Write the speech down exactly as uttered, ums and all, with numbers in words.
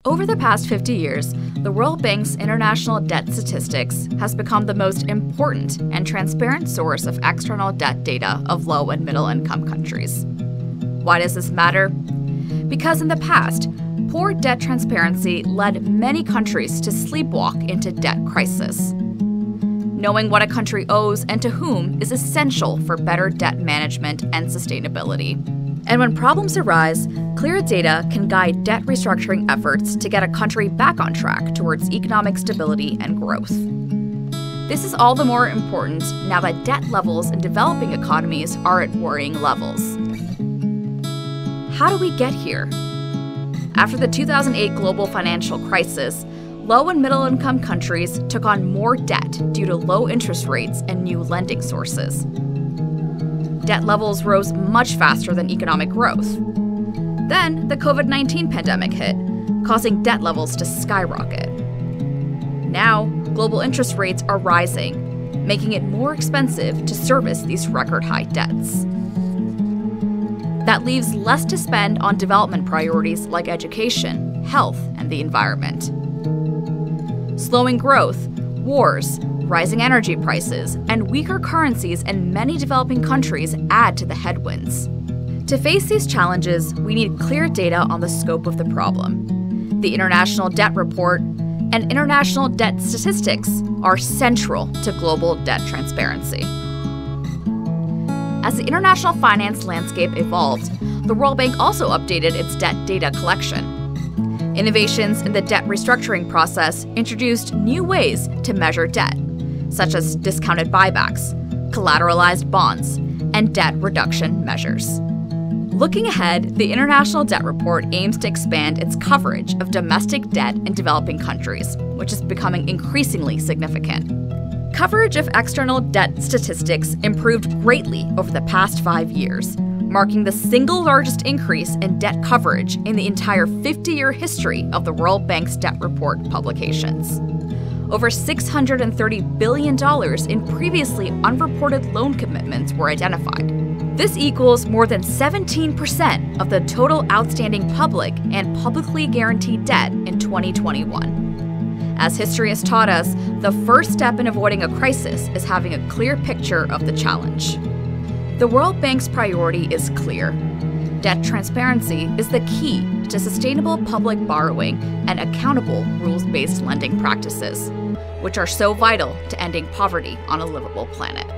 Over the past fifty years, the World Bank's international debt statistics has become the most important and transparent source of external debt data of low and middle income countries. Why does this matter? Because in the past, poor debt transparency led many countries to sleepwalk into debt crisis. Knowing what a country owes and to whom is essential for better debt management and sustainability. And when problems arise, clear data can guide debt restructuring efforts to get a country back on track towards economic stability and growth. This is all the more important now that debt levels in developing economies are at worrying levels. How do we get here? After the two thousand eight global financial crisis, low and middle income countries took on more debt due to low interest rates and new lending sources. Debt levels rose much faster than economic growth. Then the COVID nineteen pandemic hit, causing debt levels to skyrocket. Now, global interest rates are rising, making it more expensive to service these record-high debts. That leaves less to spend on development priorities like education, health, and the environment. Slowing growth, wars, rising energy prices, and weaker currencies in many developing countries add to the headwinds. To face these challenges, we need clear data on the scope of the problem. The International Debt Report and international debt statistics are central to global debt transparency. As the international finance landscape evolved, the World Bank also updated its debt data collection. Innovations in the debt restructuring process introduced new ways to measure debt, such as discounted buybacks, collateralized bonds, and debt reduction measures. Looking ahead, the International Debt Report aims to expand its coverage of domestic debt in developing countries, which is becoming increasingly significant. Coverage of external debt statistics improved greatly over the past five years, marking the single largest increase in debt coverage in the entire fifty-year history of the World Bank's Debt Report publications. Over six hundred thirty billion dollars in previously unreported loan commitments were identified. This equals more than seventeen percent of the total outstanding public and publicly guaranteed debt in twenty twenty-one. As history has taught us, the first step in avoiding a crisis is having a clear picture of the challenge. The World Bank's priority is clear. Debt transparency is the key to sustainable public borrowing and accountable rules-based lending practices, which are so vital to ending poverty on a livable planet.